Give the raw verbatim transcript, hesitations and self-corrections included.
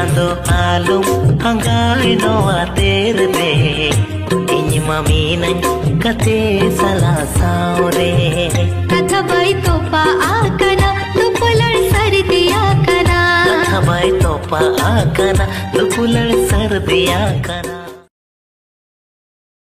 चांदो आलुम हंगाई नोआ तेर दे इन ममीन कते सला सावरे कथा बाई तोपा आकना दुपुलर सर्दिया कना कथा बाई तोपा आकना दुपुलर सर्दिया कना।